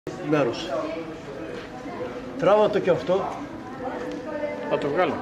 μέρος. Τράβα το και αυτό. Θα το βγάλω.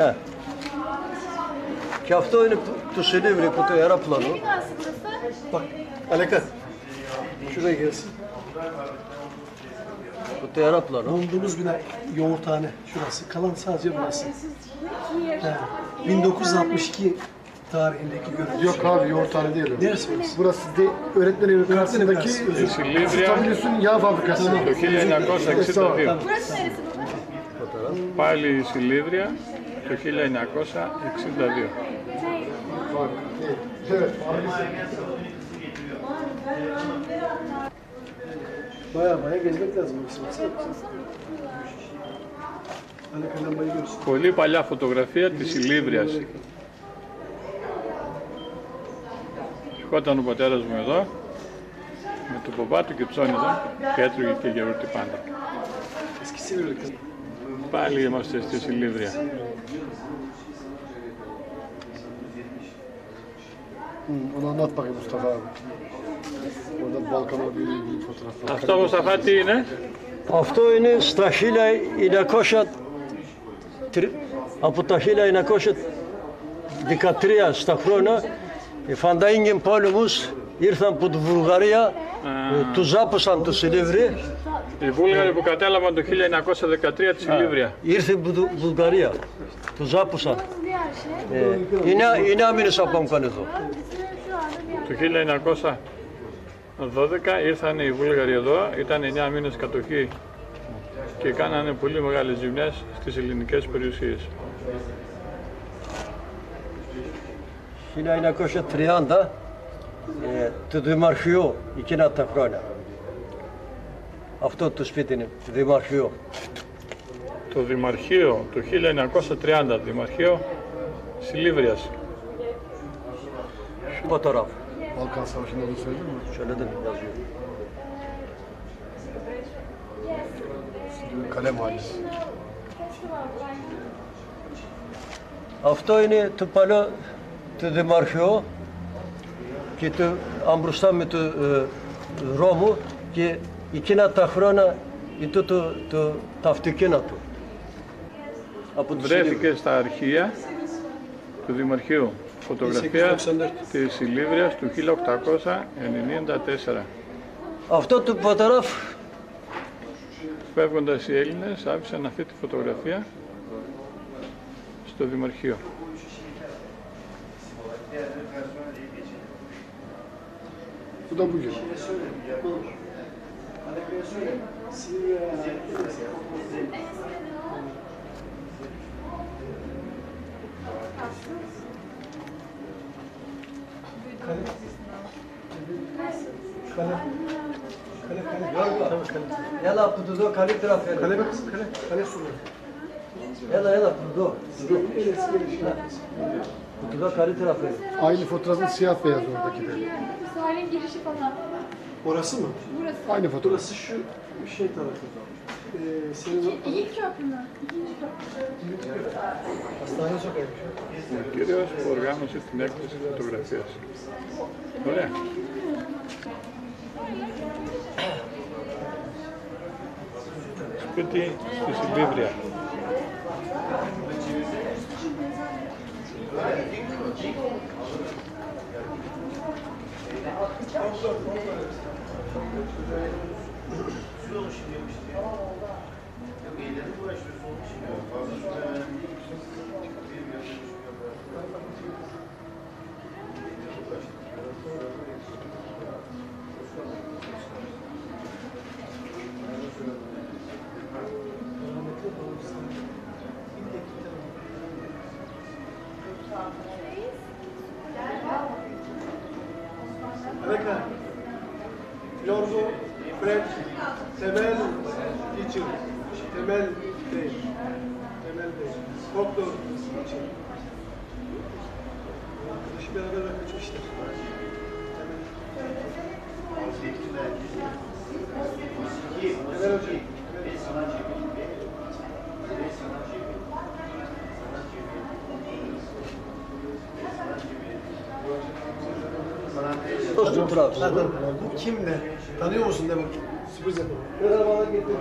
Και αυτό είναι το σελίβρι από το αεροπλάνο. Bak, Aleka. Şuraya gelsin. Bu da aeroplanı. Bulunduğumuz bina yoğurthane şurası. Kalan sadece burası. 1962 tarihindeki görüntü. Yok abi yoğurthane değil o. Neresi burası? Burası de öğretmen evi karşısındaki Silivria Stabilis'in yağ fabrikası. το 1962. Burası neresi baba? Πάλι η Silivria το 1962. Evet. Baya gezmek lazım. Aleka'dan bayılıyorsun. Πολύ παλιά φωτογραφία της Silivriας. Ερχόταν ο πατέρας μου εδώ με τον παπά του και ψώνιζαν και έτρωγε και γιαούρτι πάντα. Eski Silivri. Πάλι είμαστε στη Silivria. Onu anlat bakayım Mustafa abi. Orada Balkanlar Birliği bir fotoğraf var. Αυτό Μουσταφά τι είναι? Αυτό είναι στα 1900, από τα 1913 στα χρόνια οι Φανταΐγγεν πόλεμους ήρθαν από τη Βουλγαρία, τους ζάπωσαν το Σιλίβρι. Οι Βούλγαροι που κατέλαβαν το 1913 τη Silivria. Ήρθε η Βουλγαρία, τους ζάπωσαν. Nasıl bir yer şey? Είναι άμυνες από καν εδώ. Bizim şu anda bir yer. Το 1912 ήρθαν οι Βούλγαροι εδώ, ήταν 9 μήνες κατοχή και κάνανε πολύ μεγάλες ζημιές στις ελληνικές περιουσίες. 1930 το Δημαρχείο εκείνα τα χρόνια. Αυτό το σπίτι είναι, το Δημαρχείο. Το Δημαρχείο το 1930, Δημαρχείο Silivriας. Fotoğraf. Balkan Savaşı'nda onu söyledin mi? Söyledim, yazıyor. Kale Mahallesi. Αυτό είναι το παλιό το Δημαρχείο και το μπροστά με το δρόμο και εκείνα τα χρόνια ήταν το αυτοκίνητο. Από το Βρέθηκε στα αρχεία του Δημαρχείου φωτογραφία της Σιλίβριας του 1894. Αυτό το φωτογράφ Φεύγοντας οι Έλληνες άφησαν αυτή τη φωτογραφία στο Δημαρχείο. Bu da bugün. Έλα από το δω καλύτερα φέρε. Kale bak kızım kale. Kale sulu. Έλα από το δω. Από το δω καλύτερα φέρε. Aynı fotoğrafın siyah beyaz oradaki de. Sahilin girişi falan. Orası mı? Burası. Aynı fotoğraf. Burası şu şey tarafı. Senin İlk köprü mü? İkinci köprü. hastane sokağıymış. Ο κύριος που οργάνωσε την έκθεση φωτογραφίας. Ωραία. Σπίτι στη Silivria. Aleka. Florzo, Fred, Temel, Teacher. Temel değil. Temel değil. Doktor, Teacher. Arkadaşı beraber kaçmışlar. Temel hocam. Dostum Trabzon. Bu kim ne? Tanıyor musun de bakayım? Sürpriz yapalım. Merhabalar getirdim.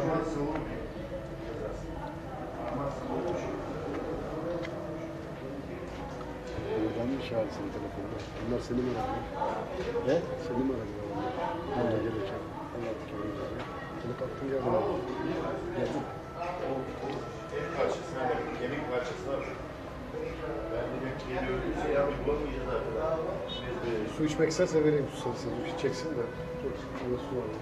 Ben mi çağırsın telefonda? Bunlar seni mi aradılar? Ne? Seni mi aradılar onlar? Ben de geleceğim. Anlattık öyle. Seni kalktın geldin abi. Geldin. Kemik parçası var. Ben de geliyorum, yalnız bulamayacağız artık. Su içmek isterse vereyim su sarısı. Su içeceksin de. Dur. Burada su var.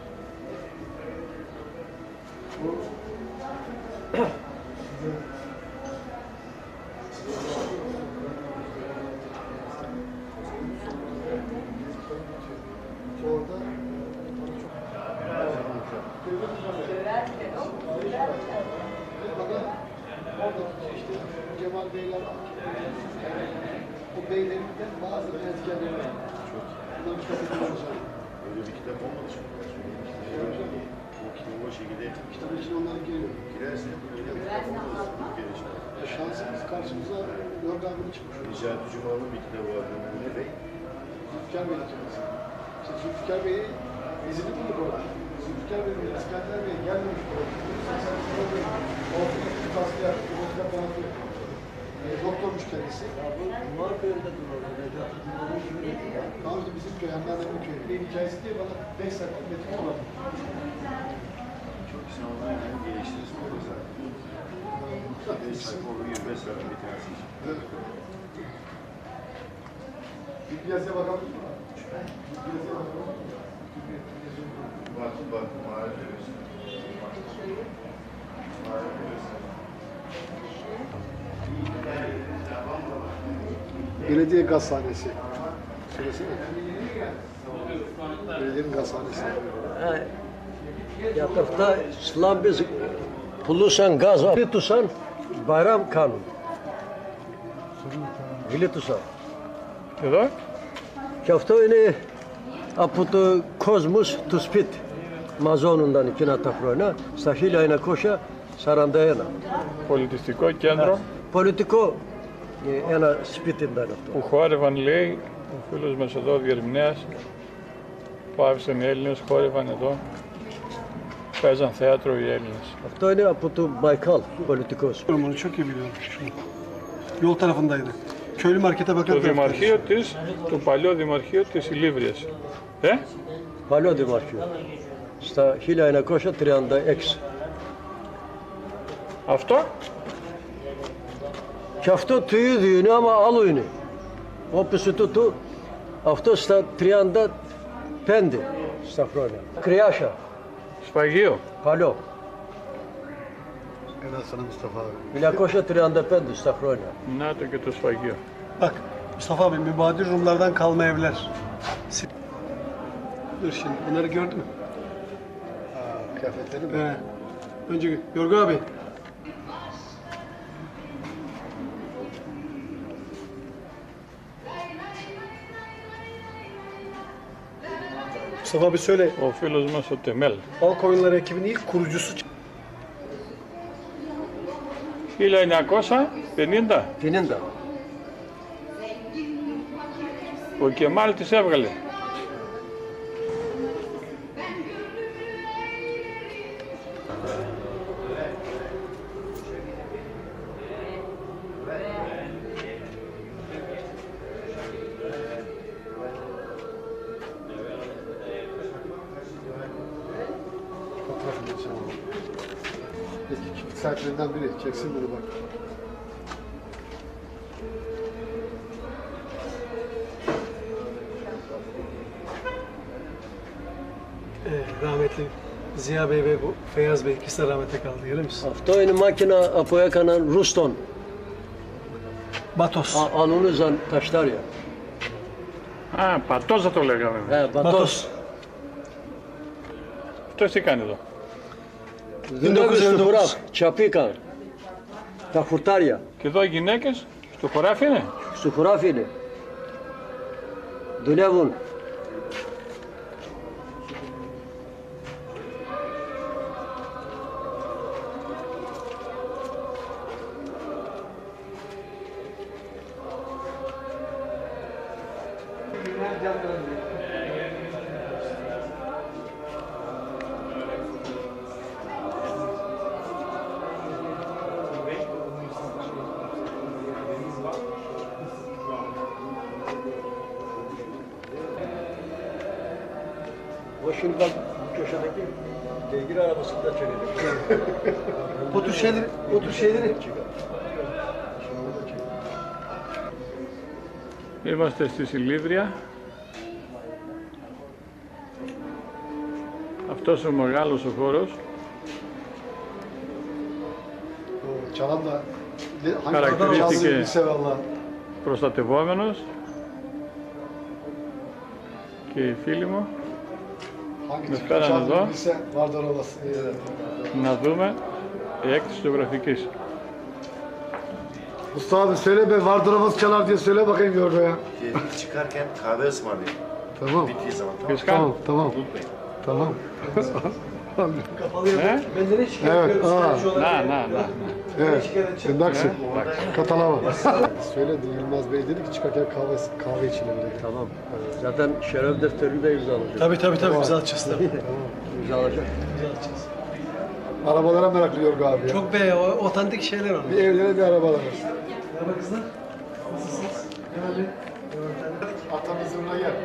Orada oradaki işte Cemal Beyler o beylerinden bazı ezgileri var. Bunları kitap ediyoruz. Öyle bir kitap olmadı şimdi. Bu kitap o şekilde Kitabın içine onlar geliyor. girerse öyle bir kitap olmaz. Şansımız karşımıza Yorga abinin çıkmış. Necati Cumalı'nın bir kitabı var. Ne Bey? Zülfikar Bey'in çıkması. İşte Zülfikar Bey'i izledik mi orada? Zülfikar Bey'in İskender Bey gelmemiş orada. Ortada bir baskı yaptı. Ortada kanatıyor. Doktormuş kendisi. Cumhur köyünde duruyordu. Necati Cumhur'un köyü. Tamam işte bizim köy, Hemdani'nin köyü. Bir hikayesi diye bana 5 saat metin olmadı. Çok güzel olduğu için geliştiririz böyle zaten. 5 sayfa olur, 25 sayfa bir tanesi için. Bir piyasaya bakabilir miyim? Bir piyasaya bakalım. Bak, mağara görüyorsun. Mağara görüyorsun. Belediye gazhanesi. Söylesene. Belediyenin gazhanesi. Ha, yakıfta İslam biz pulusan gaz var. Tusan bayram kanun. Vili tusan. Εδώ. Και αυτό είναι από το κόσμος του σπίτι. Μαζώνονταν εκείνα τα χρόνια, στα 1941. Πολιτιστικό κέντρο Πολιτικό ένα σπίτι ήταν αυτό. που χόρευαν, λέει, ο φίλος μας εδώ, διερμηνέας, που άφησαν οι Έλληνες, χόρευαν εδώ, παίζαν θέατρο οι Έλληνες. Αυτό είναι από το Baykal, πολιτικός. Bunu çok iyi biliyorum. Şunu. Yol tarafındaydı. Köylü markete bakan Το taraftaydı. δημαρχείο της, το παλιό δημαρχείο της Ηλίβριας. Παλιό δημαρχείο. Στα 1936. Αυτό, Και αυτό το ίδιο είναι, άμα άλλο είναι. Όπως τούτο, αυτό στα 35 στα χρόνια. Κρυάσα, σφαγείο. παλιό. Helal sana Mustafa abi. 1935 στα χρόνια. Να το και το σφαγείο. Bak Mustafa abi mübadir Rumlardan kalma evler. Dur şimdi bunları gördün mü? Kıyafetleri mi? Önce Yorgu abi. Mustafa abi söyle. Ο φίλος μας ο Τεμέλ. Halk Oyunları ekibinin ilk kurucusu. 1950 50. ο Κεμάλ τις έβγαλε. Fotoğrafını çekelim. Peki çift sahiplerinden biri. Çeksin bunu bak. Rahmetli Ziya Bey ve bu Feyyaz Bey ikisi de rahmete kaldı. Görüyor musun? Αυτό είναι μάκινα που έκαναν ρούστον. Batos. Αλούνιζαν τα στάρια. Α, πατός θα το λέγαμε. Πατός. Αυτός τι κάνει εδώ. Δουλεύει στο χωράφι. Τσαπίκαν. Τα χουρτάρια. Και εδώ οι γυναίκες στο χωράφι είναι. Στο χωράφι είναι. Δουλεύουν. Ama şimdi bak bu köşedeki beygir arabasında çekelim. O tür şeyleri Είμαστε στη Σιλίδρια. Αυτός ο μεγάλος ο χώρος Çalan da hangi Karakteristik çaldığı ki- bilse valla. προστατευόμενος και οι φίλοι μου Hangi Ne tür falan çaldığı o? bilse vardır olası. να δούμε η έκθεση του γραφικής. Mustafa abi söyle be vardır olası çalar diye söyle bakayım orada ya. İlk çıkarken kahve ısmarlayın. Tamam. Bittiği zaman tamam. Fizikal. Tamam. Unutmayın. Tamam. Ne? benden hiç şikayet Evet, ediyorum. aa. Sipariş olarak Να. Evet. Endaksın. Ne? Katalava. Söyledi Yılmaz Bey dedi ki çıkarken kahve içelim dedi. Tamam. Zaten şeref defterini de imzalayacak. Tabii imza atacağız tabii. İmzalayacak. İmza atacağız. Arabalara meraklıyor abi ya. Çok be otantik şeyler var. Bir evlere bir arabalar. Merhaba kızlar. Nasılsınız? Hemen bir. Atamızın yanına gel.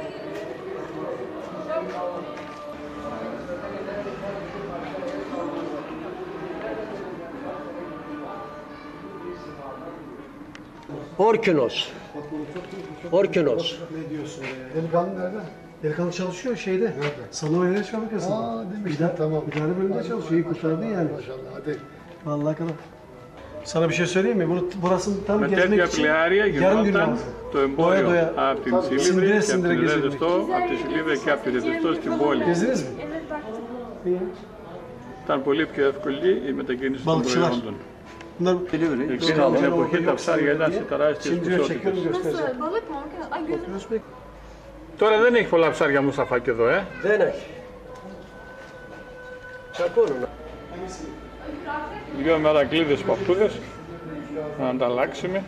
Orkinos. Orkinos. Ne diyorsun be? Delikanlı nerede? Delikanlı çalışıyor şeyde. Nerede? Sanayi ilaç fabrikasında. Aa demişler tamam. İdare bölümünde çalışıyor. İyi kurtardı yani. Maşallah hadi. Vallahi kadar. Sana bir şey söyleyeyim mi? Burasını tam Με gezmek τέτοια için πλοιάρια yarım gün γινόταν lazım. το εμπόριο Doya από την Σιλίδρια, Σιλίδρια και από Σιλίδρια την gezilmek. Ρεδεστό, από τη Σιλίδρια και από τη Ρεδεστό στην πόλη. Gezdiniz mi? Evet baktım. İyi. Ήταν πολύ πιο εύκολη η μετακίνηση των Balıkçılar. προϊόντων. Bunlar Εκείνη την εποχή τα ψάρια ήταν σε τεράστιες Şimdi diyor çekiyorum ποσότητες. göstereceğim. Nasıl? Balık mı? Ay gözüm. Özbek. Τώρα δεν έχει πολλά ψάρια Μουσταφά και εδώ, Denek. Çak onu. Δύο μερακλείδες παππούδες, να ανταλλάξουμε.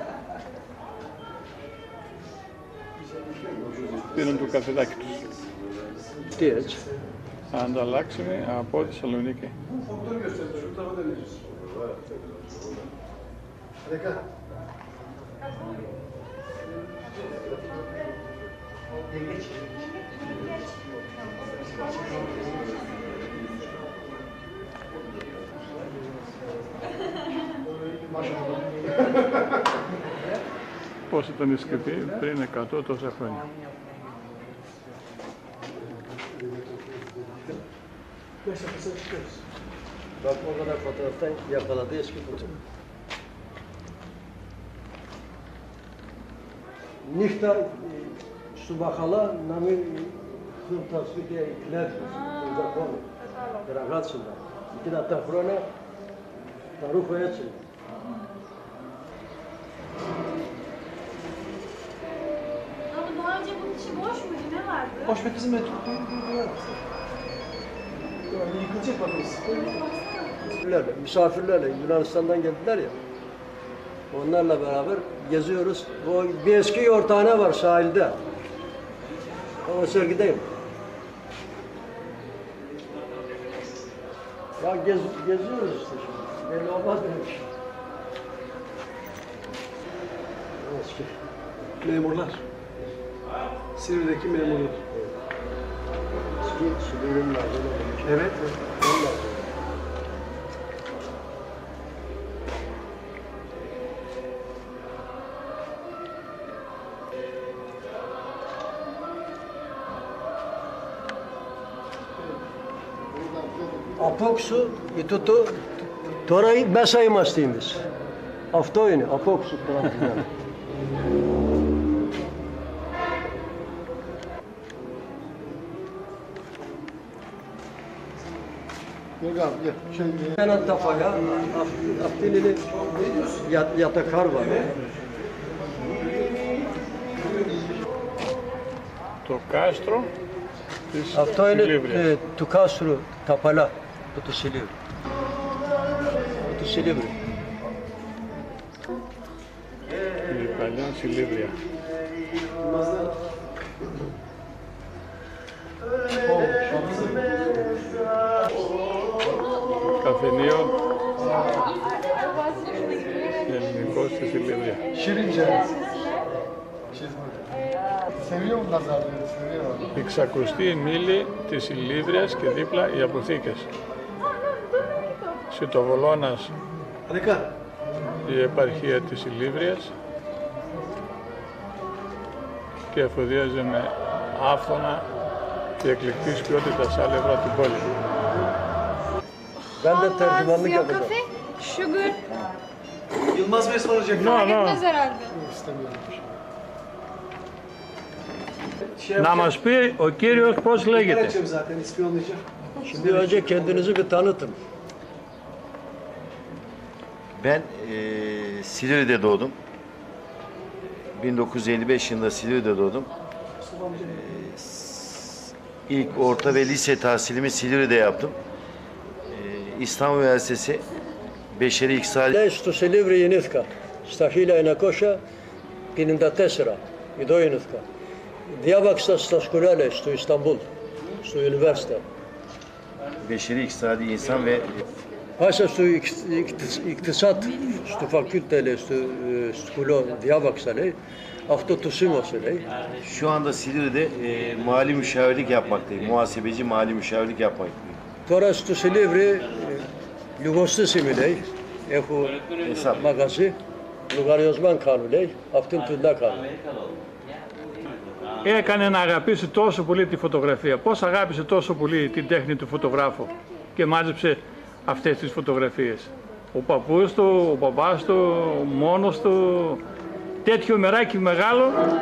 Πήραν το καφεδάκι τους. Τι έτσι. Να ανταλλάξουμε από τη Θεσσαλονίκη. Πώς ήταν η σκεπή πριν 100 τόσα χρόνια. Bak o kadar fotoğraftan yakaladı eski fotoğraf. Niftar subakala nami hırtası diye ikler burada konu. Bırakırsınlar. İki dakika sonra taruh koyarsın. Ama daha önce bunun içi boş muydu? Ne vardı? Hoş be kızım metruk yani yıkılacak bakınız. Misafirlerle Yunanistan'dan geldiler ya. Onlarla beraber geziyoruz. O bir eski yortane var sahilde. O sergideyim. Ya geziyoruz işte şimdi. Belli olmaz demiş. Eski. Memurlar. Silivri'deki memurlar. Eski su ürünler. Evet. Απόξω, τώρα μέσα είμαστε εμείς. Αυτό είναι, απόξω τώρα. Yok abi gel. Hemen tafaya, Aftinili yatakar var. Το κάστρο της Αυτό είναι Σιλίβριας. του κάστρου τα παλά, το Σιλίβρι. Το Σιλίβρι. Η παλιά Σιλίβρια. Καφενείο ελληνικό στη Σιλίβρια. Şirince. Seviyor mu nazarları? Seviyor mu? Η ξακουστή μήλη της Ηλίβριας και δίπλα οι αποθήκες. Σιτοβολώνας Harika. η επαρχία της Ηλίβριας και εφοδιάζει με άφθονα και εκλεκτής ποιότητας άλευρα την πόλη. Ben de tercümanlık Siyah yapacağım. kafe, sugar. Yılmaz Bey ısmarlayacak. No, no. Etmez herhalde. İstemiyorum. Να μας πει ο κύριος πώς λέγεται. Gerekçem zaten ispiyonlayacağım. Şimdi önce kendinizi bir tanıtın. Ben Silivri'de doğdum. 1955 yılında Silivri'de doğdum. İlk orta ve lise tahsilimi Silivri'de yaptım. İstanbul Üniversitesi Beşeri İktisadi Λέει στο Σιλίβρι γεννήθηκα. Στα 1954. Εδώ γεννήθηκα. Διάβαξα στα σχολεία, λέει, στο Ισταμπούλ, στο University. Beşeri İktisadi İnsan ve Πάσα στο Ικτισάτ, στο fakülte, λέει, στο σχολείο, διάβαξα, λέει. Αυτό το σήμωσε, λέει. şu anda Silivri'de mali müşavirlik yapmaktayım. Muhasebeci mali müşavirlik yapmaktayım. Τώρα στο Σιλίβρι, λιγοστής είμαι, λέει. Έχω Hesap. μαγαζί, λογαριασμάν κάνω, λέει. Αυτήν την να κάνω. Έκανε να αγαπήσει τόσο πολύ τη φωτογραφία. Πώς αγάπησε τόσο πολύ την τέχνη του φωτογράφου και μάζεψε αυτές τις φωτογραφίες. Ο παππούς του, ο παπάς του, μόνος του, τέτοιο μεράκι μεγάλο.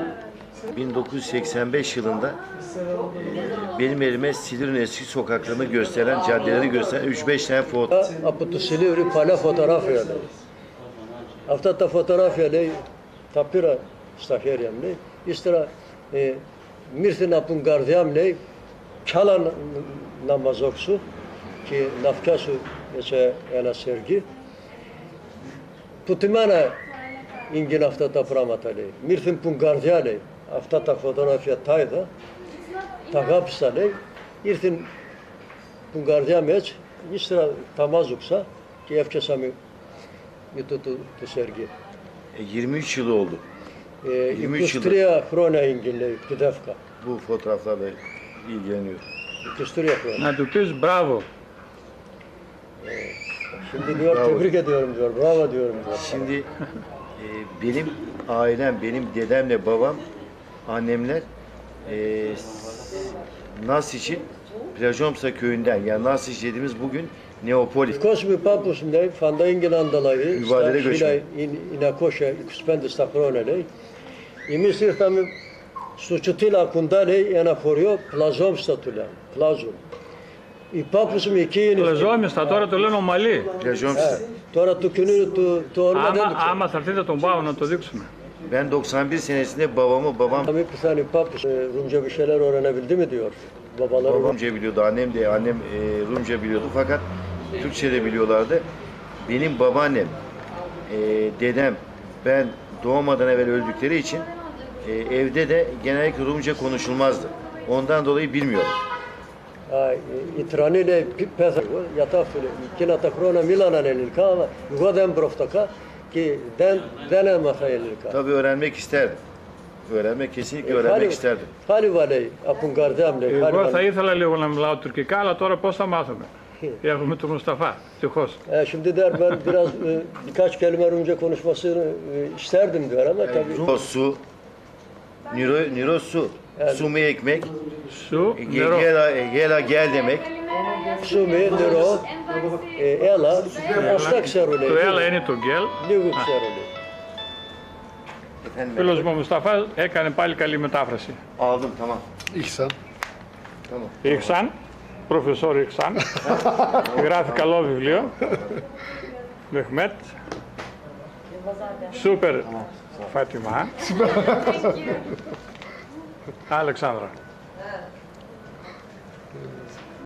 1985 yılında benim elime Silivri'nin eski sokaklarını gösteren, caddeleri gösteren 3-5 tane foto. Από το Σιλίβρι παλιά φωτογράφια, λέει. Αυτά τα φωτογράφια, λέει, τα πήρα στα χέρια μου, λέει. Ύστερα μ' ήρθε από την καρδιά μου, λέει, κι άλλα να μαζόξω και να φτιάσω σε ένα σεργί. Που τη μάνα έγιναν αυτά τα πράγματα, λέει. Μ' ήρθε από την καρδιά, λέει, αυτά τα φωτογράφια τα είδα, τα αγάπησα, λέει. Ήρθε από την καρδιά μου έτσι, ύστερα τα μάζοξα και έφτιασα με το σεργί. 23 yıl oldu. 23 yıldır 23 χρόνια έγινε, λέει, κτηδεύκα. bu fotoğraflarla ilgileniyorum. 23 χρόνια. Να του πεις μπράβο. Şimdi diyor, tebrik ediyorum diyor, bravo diyorum diyor. Şimdi benim ailem, benim dedemle babam, annemler Nasiç'in Plajomsa köyünden, yani Nasiç dediğimiz bugün Neopolis. Κόσμοι πάπους, λέει, φαντά έγιναν ανταλλαγή στα Βάλε λίγο 1925 στα χρόνια, λέει. Εμείς ήρθαμε στο Τσουτίλα κοντά, λέει, ένα χωριό, Πλαζόμστα του λένε, Πλάζουν. Οι πάπους μου εκεί είναι. Πλεζόμιστα, τώρα το λένε ομαλή. Plajomsa. Τώρα το καινούριο το όνομα δεν το ξέρω. Άμα θα έρθετε τον πάω να το dείξουμε. Ben 91 senesinde babam Tabii bir tane papus Rumca bir şeyler öğrenebildi mi diyor. Babaları Rumca biliyordu, annem Rumca biliyordu fakat Türkçe de biliyorlardı. Benim babaannem, dedem, ben doğmadan evvel öldükleri için evde de genellikle Rumca konuşulmazdı. Ondan dolayı bilmiyorum. οι τρανοί, λέει, πέθανε. Γιατί εκείνα τα χρόνια μίλαναν ελληνικά, αλλά εγώ δεν πρόφτακα και δεν έμαθα ελληνικά. Tabii öğrenmek isterdim. Kesinlikle öğrenmek isterdim. Χάλιβα, λέει, από την καρδιά μου, λέει, Εγώ χάλιβα. θα ήθελα λίγο να μιλάω τουρκικά, αλλά τώρα πώς θα μάθουμε. Έχουμε τον Μουσταφά, ευτυχώς. Şimdi der ben biraz birkaç kelime Rumca konuşmasını isterdim diyor ama tabii. Su, Niro su. Su mu ekmek? Σου, νερό. Gel demek. Su mu, nero, έλα, αυτά ξέρω, λέει. Το έλα είναι το γκέλ. Λίγο ξέρω, λέει. Efendim, Φίλος μου ο Μουσταφά έκανε πάλι καλή μετάφραση. aldım tamam. İhsan. Tamam. Ιξαν, προφεσόρ Ιξαν. Γράφει καλό βιβλίο. Μεχμέτ. Σούπερ Φάτιμα. Αλεξάνδρα.